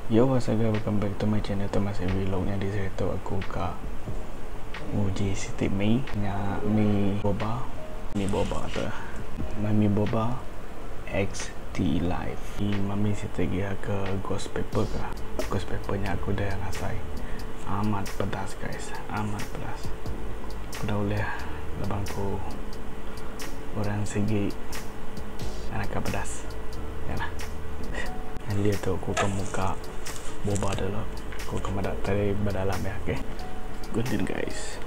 Yo, what's up guys, welcome back to my channel. Itu masih vlognya di situ aku ke uji Siti Mi nya Mi Boba tu Mami Boba XT Live ni Mami Siti dia ke ghost paper ke ghost papernya aku dah ngasai amat pedas guys, amat pedas. Aku dah boleh labangku orang segi anak pedas ya lah. Dia tu aku ke muka boba dulu, aku ke madak tadi berdalam ya, okay. Good deal guys.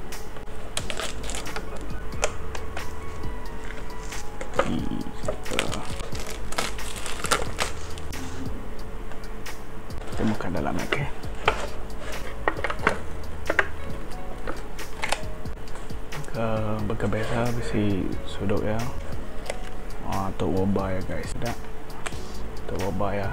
Kita buka dalam, okay. Berkebiasa besi sudut ya. Untuk boba ya guys, dah. Untuk boba ya.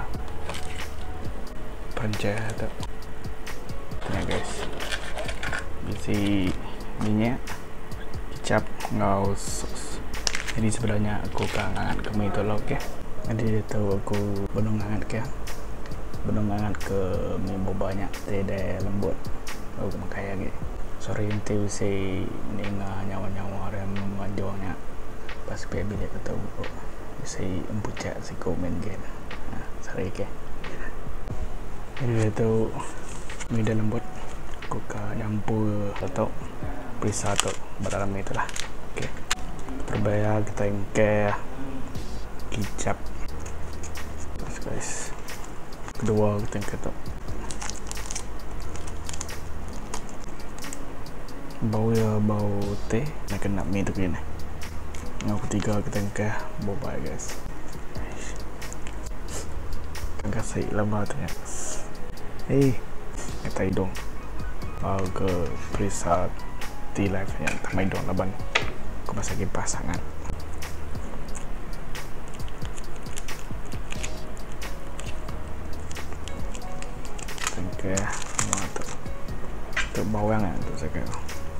Pancah tu. Ni guys. Besi minyak, kicap, ngau sos. Jadi sebenarnya aku kangen ke mi tu lah, okay. Nanti dia tahu aku belum hangat ke. Belum hangat ke mi bobanya, tidak lembut. Aku makai lagi. Sorry nanti si ninga nyawa-nyawa yang menjualnya. Pas baby dia tahu si empucat si komen gen. Sorry ke. Jadi dia tahu mi dah lembut. Aku campur atau perisa tu dalam itu lah. Okay. Perbaya kita ingke kicap. Terus guys. Kedua kita ingke tu. Bau ya bau teh. Nak kena mi tu gini. Yang ketiga kita ingke boba guys. Kagak say lama tu ya. Kita hidung. Bau ke perisa T Live yang tamai dong laban. Aku masih lagi pasangan. Oke, mantap. Itu bawang ya, itu saya kira.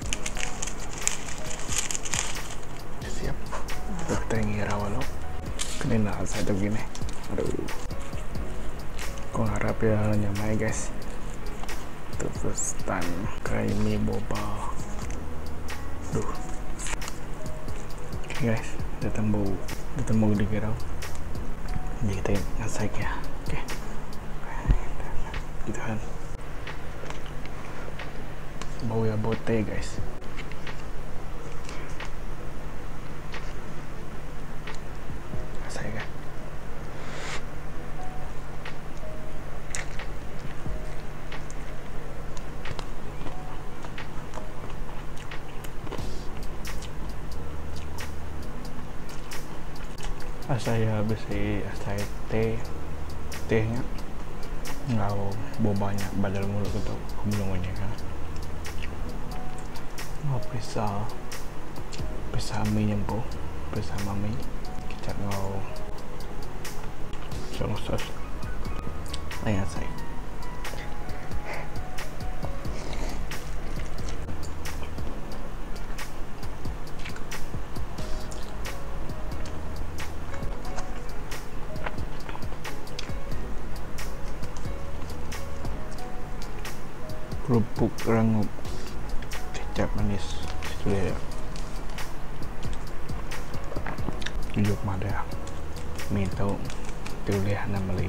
Siap. Tuh kita ngira walau. Kena saya tu gini. Aduh. Aku harap ya nyamai guys. Itu first time kayak mi boba. Duh. Okay guys, kita tembus di kira. Jadi kita ngasai ya. Okay. Gitu kan. Bau ya bote guys. Ngasai kan. Saya besi tehnya ngau bobanya badal mulut itu belum ini kan ngau perisa mi nyempo perisa mami kicap ngau sos ayah saya kerupuk rangup kecap manis sudah ya. Tujuk mada mi tau tulis namali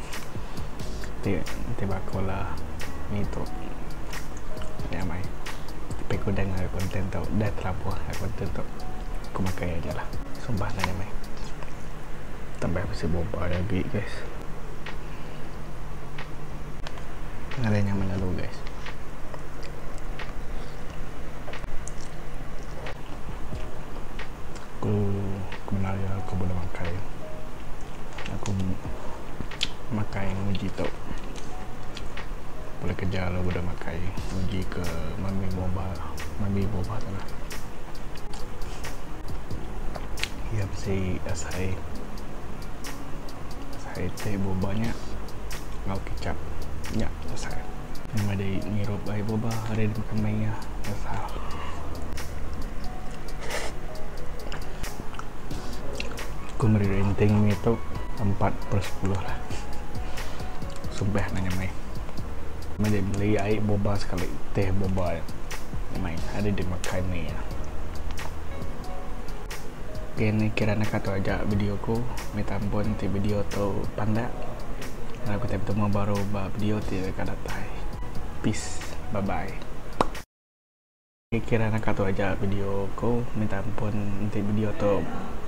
tiba kola mi tu ya mai tapi aku dengar konten tau dah terlampau konten tau aku makai aja lah sumpah nanya mai tambah masih boba lagi guys nggak ada nyaman lalu guys. Kenal ya aku boleh makai. Aku makai uji tu. Boleh kerja lo boleh makai uji ke mami boba tu lah. Ya si asai teh bobanya ngau kicap. Ya selesai. Yang ada ngirup air boba ada di makan mainnya. Asal. Aku beri rating itu 4/10 lah. sumpah nanya mai dia beli air boba sekali, teh boba mai ada di makai mai ya. Oke, ini kiranya kata aja videoku, minta ampun ti video tu panda. Nah, kita bertemu baru video ti kadatai. Peace, bye bye. Kiranya kata aja videoku, minta ampun ti video tu